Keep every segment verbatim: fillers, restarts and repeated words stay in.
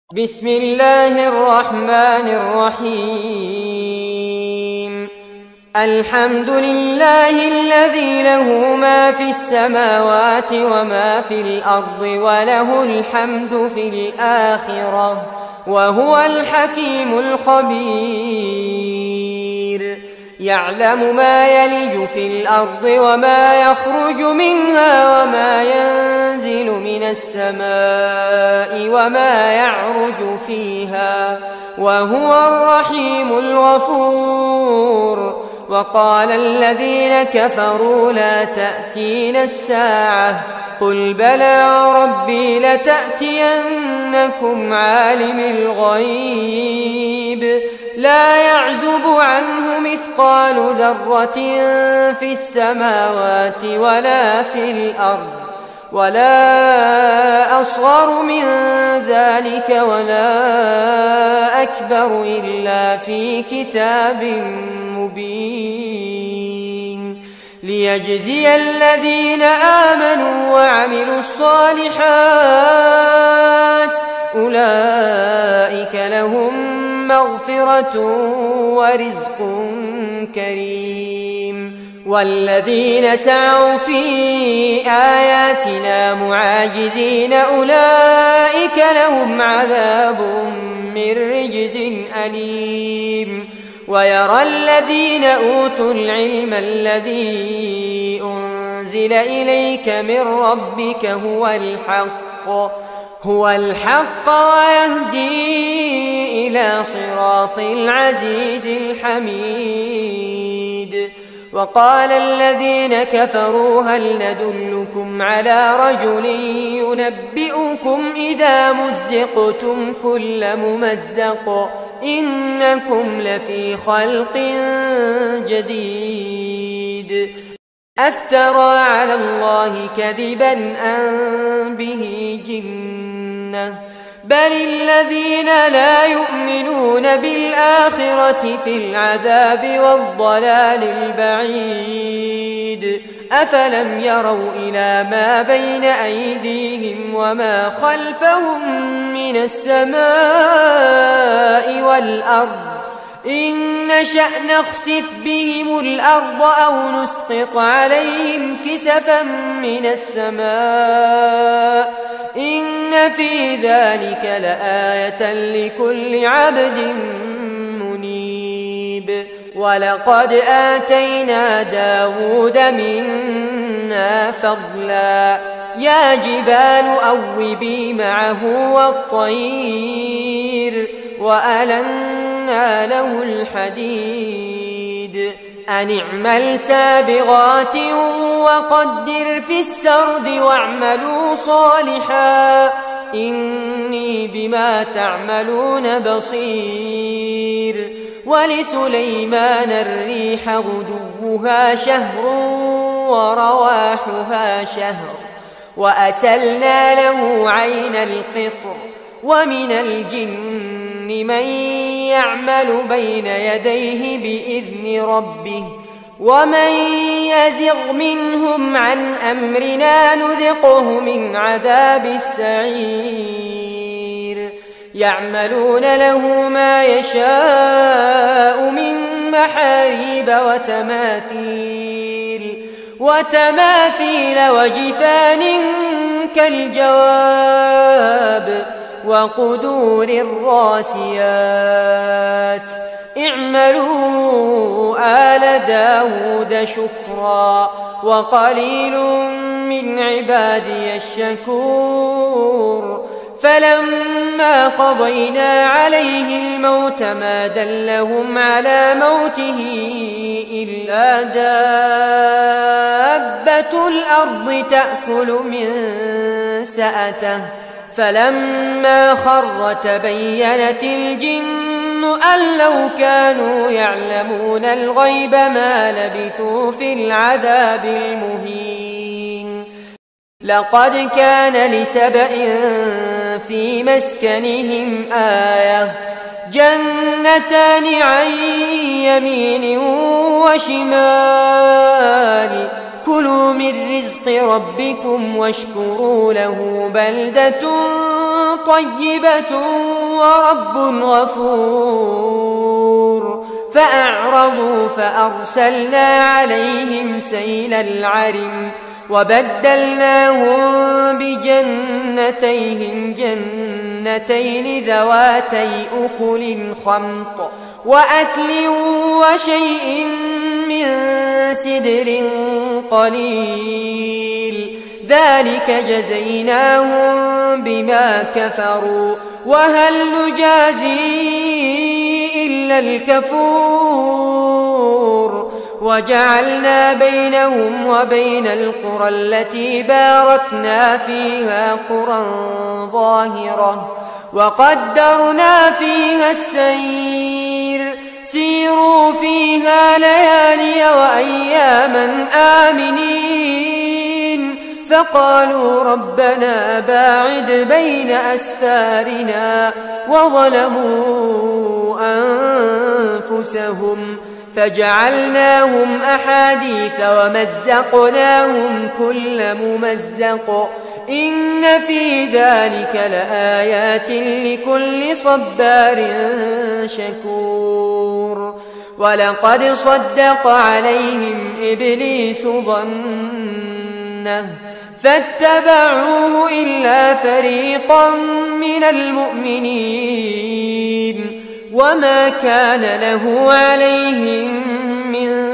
بسم الله الرحمن الرحيم. الحمد لله الذي له ما في السماوات وما في الأرض وله الحمد في الآخرة وهو الحكيم الخبير. يعلم ما يلج في الأرض وما يخرج منها وما ينزل من السماء وما يعرج فيها وهو الرحيم الغفور. وقال الذين كفروا لا تأتينا الساعة قل بلى ربي لتأتينكم عالم الغيب لا يعزب عنه مثقال ذرة في السماوات ولا في الأرض ولا أصغر من ذلك ولا أكبر إلا في كتاب مبين ليجزي الذين آمنوا وعملوا الصالحات أولئك لهم مغفرة ورزق كريم. والذين سعوا في آياتنا معاجزين أولئك لهم عذاب من رجز أليم. ويرى الذين أوتوا العلم الذي أنزل إليك من ربك هو الحق هو الحق ويهدي إلى صراط العزيز الحميد. وقال الذين كفروا هل ندلكم على رجل ينبئكم إذا مزقتم كل ممزق إنكم لفي خلق جديد أفترى على الله كذبا أم به جنة بل الذين لا يؤمنون بالآخرة في العذاب والضلال البعيد. أفلم يروا إلى ما بين أيديهم وما خلفهم من السماء والأرض إن نشأ نخسف بهم الأرض أو نسقط عليهم كسفا من السماء إن في ذلك لآية لكل عبد منيب. ولقد آتينا داود منا فضلا يا جبال أوبي معه والطير وألنا له الحديد أن اعمل سابغات وقدر في السرد واعملوا صالحا إني بما تعملون بصير. ولسليمان الريح غدوها شهر ورواحها شهر وأسلنا له عين القطر ومن الجن من يعمل بين يديه بإذن ربه ومن يزغ منهم عن أمرنا نذقه من عذاب السعير. يعملون له ما يشاء من محاريب وتماثيل وتماثيل وجفان كالجواب وقدور الراسيات اعملوا آل داود شكرا وقليل من عبادي الشكور. فلما قضينا عليه الموت ما دلهم على موته إلا دابة الأرض تأكل من سأته فلما خر تبينت الجن أن لو كانوا يعلمون الغيب ما لبثوا في العذاب المهين. لقد كان لسبأ في مسكنهم آية جنتان عن يمين وشمال كلوا من رزق ربكم واشكروا له بلدة طيبة ورب غفور فأعرضوا فأرسلنا عليهم سيل العرم وبدلناهم بجنتيهم جنتين ذواتي أكل خمط وأكل وشيء من سدر قليل ذلك جزيناهم بما كفروا وهل نجازي إلا الكفور وجعلنا بينهم وبين القرى التي باركنا فيها قرى ظاهرة وقدرنا فيها السير سيروا فيها ليالي وأياما آمنين فقالوا ربنا باعد بين أسفارنا وظلموا أنفسهم فجعلناهم أحاديث ومزقناهم كل ممزق إن في ذلك لآيات لكل صبار شكور ولقد صدق عليهم إبليس ظنه فاتبعوه إلا فريقا من المؤمنين وما كان له عليهم من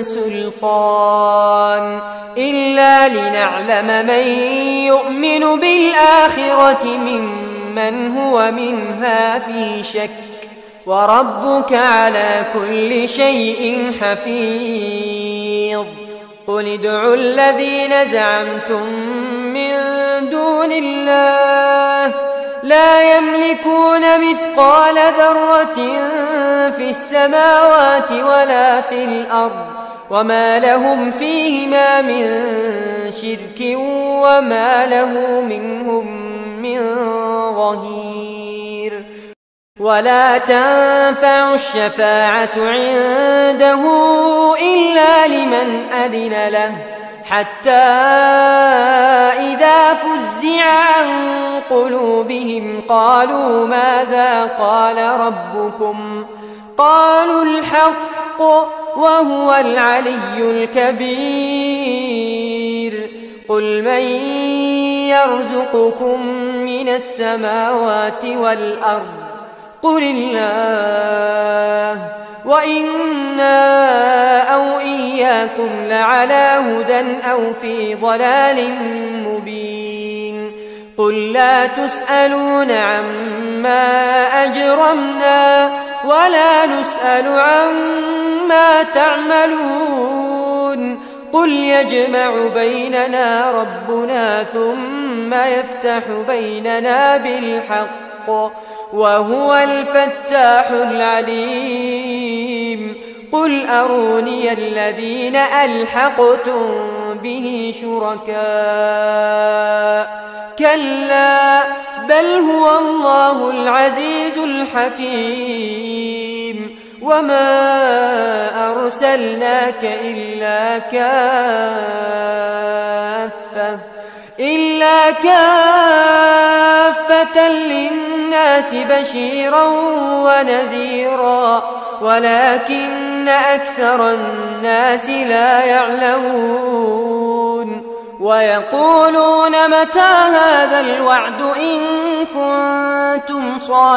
سلطان إلا لنعلم من يؤمن بالآخرة ممن هو منها في شك وربك على كل شيء حفيظ قل ادعوا الذين زعمتم من دون الله لا يملكون مثقال ذرة في السماوات ولا في الأرض وما لهم فيهما من شرك وما له منهم من ظهير ولا تنفع الشفاعة عنده إلا لمن أذن له حتى إذا فزع عن قلوبهم قالوا ماذا قال ربكم قالوا الحق وهو العلي الكبير قل من يرزقكم من السماوات والأرض قل الله وإنا أو إياكم لعلى هدى أو في ضلال مبين قل لا تسألون عما أجرمنا ولا نسأل عما تعملون قل يجمع بيننا ربنا ثم يفتح بيننا بالحق وهو الفتاح العليم قل أروني الذين ألحقتم به شركاء كلا بل هو الله العزيز الحكيم وما أرسلناك إلا كافة إلا كافة للناس بشيرا ونذيرا ولكن أكثر الناس لا يعلمون ويقولون متى هذا الوعد إن كنتم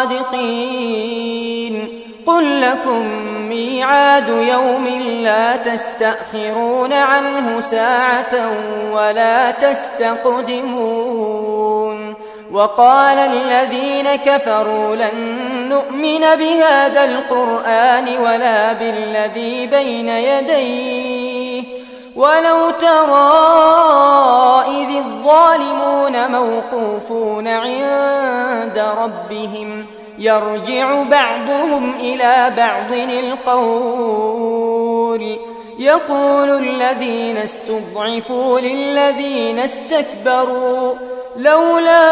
صادقين قل لكم ميعاد يوم لا تستأخرون عنه ساعة ولا تستقدمون وقال الذين كفروا لن نؤمن بهذا القرآن ولا بالذي بين يديه ولو ترى إذ الظالمون موقوفون عند ربهم يرجع بعضهم إلى بعض القول يقول الذين استضعفوا للذين استكبروا لولا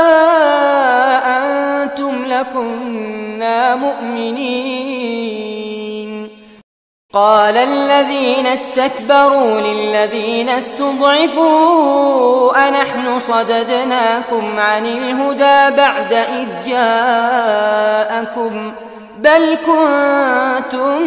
أنتم لكنا مؤمنين قال الذين استكبروا للذين استضعفوا أنحن صددناكم عن الهدى بعد إذ جاءكم بل كنتم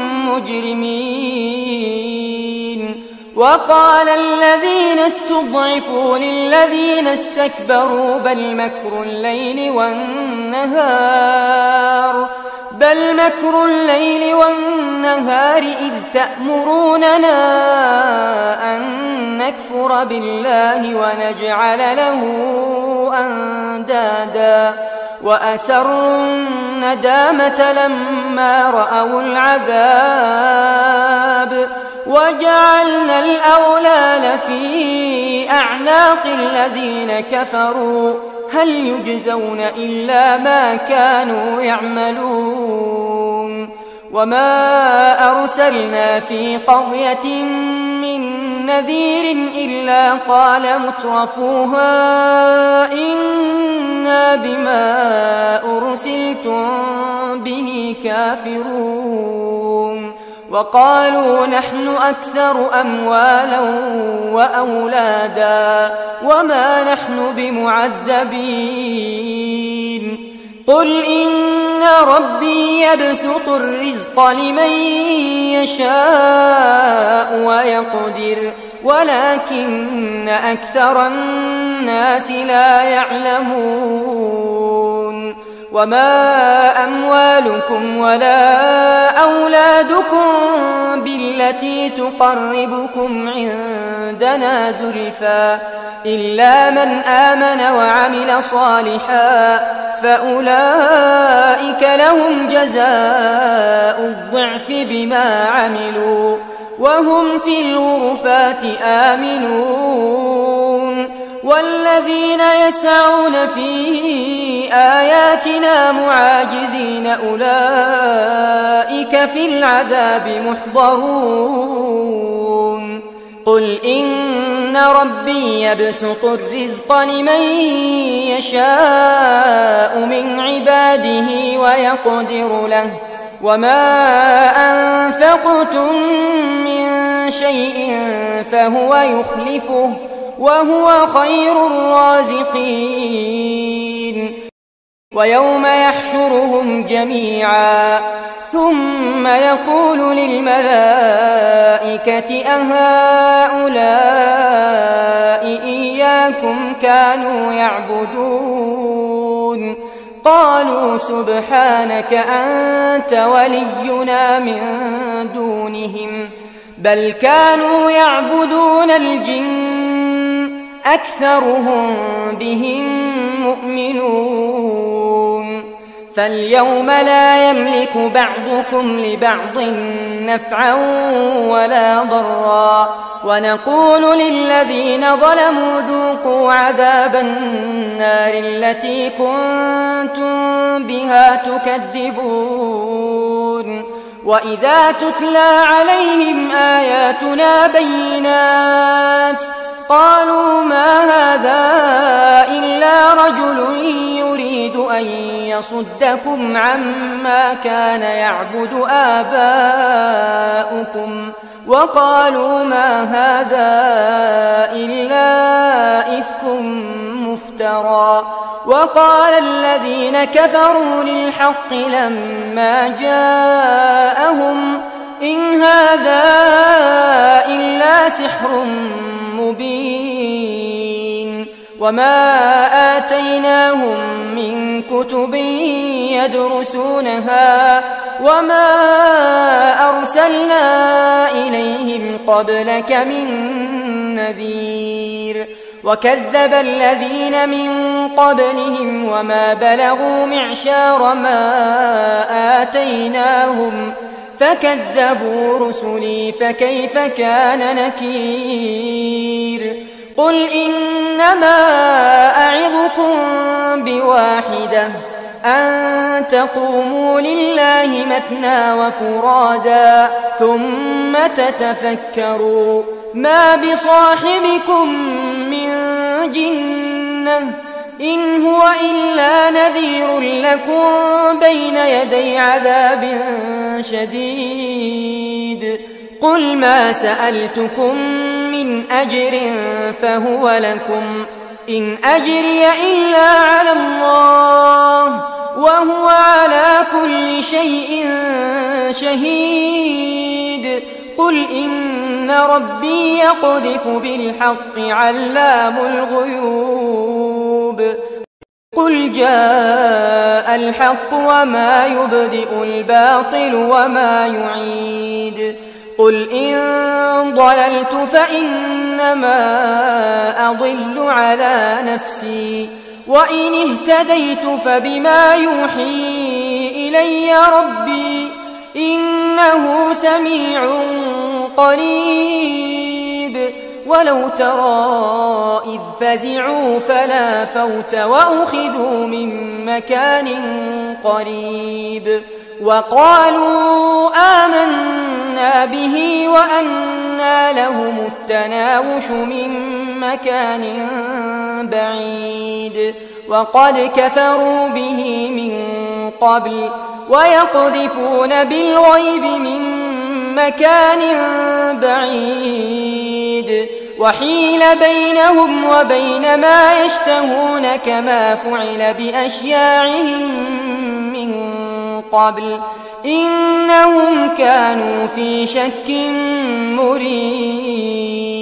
مجرمين. وقال الذين استضعفوا للذين استكبروا بل مكر الليل والنهار بل مكر الليل والنهار إذ تأمروننا أن نكفر بالله ونجعل له أندادا وأسروا الندامة لما رأوا العذاب وجعلنا الأغلال في أعناق الذين كفروا هل يجزون إلا ما كانوا يعملون. وما أرسلنا في قرية من نذير إلا قال مترفوها إنا بما أرسلتم به كافرون. وقالوا نحن أكثر أموالا وأولادا وما نحن بمعذبين. قل إن ربي يبسط الرزق لمن يشاء ويقدر ولكن أكثر الناس لا يعلمون. وما أموالكم ولا أولادكم بالتي تقربكم عندنا زلفى إلا من آمن وعمل صالحا فأولئك لهم جزاء الضعف بما عملوا وهم في الغرفات آمنون. والذين يسعون في آياتنا معاجزين أولئك في العذاب محضرون. قل إن ربي يبسط الرزق لمن يشاء من عباده ويقدر له وما أنفقتم من شيء فهو يخلفه وهو خير الرازقين. ويوم يحشرهم جميعا ثم يقول للملائكة أهؤلاء إياكم كانوا يعبدون قالوا سبحانك أنت ولينا من دونهم بل كانوا يعبدون الجن أكثرهم بهم مؤمنون. فاليوم لا يملك بعضكم لبعض نفعا ولا ضرا ونقول للذين ظلموا ذوقوا عذاب النار التي كنتم بها تكذبون. وإذا تتلى عليهم آياتنا بينات قالوا ما هذا إلا رجل يريد أن يصدكم عما كان يعبد آباؤكم وقالوا ما هذا إلا إفك مفترى. وقال الذين كفروا للحق لما جاءهم إن هذا إلا سحر مبين. وما آتيناهم من كتب يدرسونها وما أرسلنا إليهم قبلك من نذير. وكذب الذين من قبلهم وما بلغوا معشار ما آتيناهم فكذبوا رسلي فكيف كان نكير. قل إنما أعظكم بواحدة أن تقوموا لله مثنى وفرادا ثم تتفكروا ما بصاحبكم من جنة إن هو إلا نذير لكم بين يدي عذاب شديد قل ما سألتكم من أجر فهو لكم إن أجري إلا على الله وهو على كل شيء شهيد قل إن ربي يقذف بالحق علام الغيوب قل جاء الحق وما يبدئ الباطل وما يعيد قل إن ضللت فإنما أضل على نفسي وإن اهتديت فبما يوحي إلي ربي إنه سميع قريب ولو ترى إذ فزعوا فلا فوت وأخذوا من مكان قريب وقالوا آمنا به وأنى لهم التناوش من مكان بعيد وقد كفروا به من قبل ويقذفون بالغيب من مكان بعيد وحيل بينهم وبين ما يشتهون كما فعل بأشياعهم من قبل إنهم كانوا في شك مريب